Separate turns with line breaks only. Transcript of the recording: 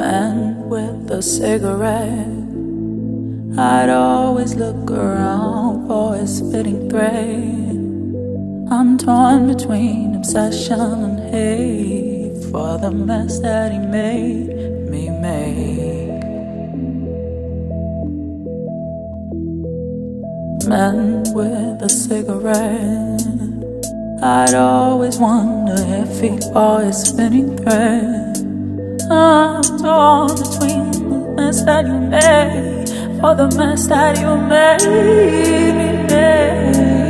man with a cigarette. I'd always look around for his fitting thread. I'm torn between obsession and hate for the mess that he made me make. Man with a cigarette. I'd always wonder if he bought his spinning thread. I'm torn between the mess that you made for the mess that you made me make.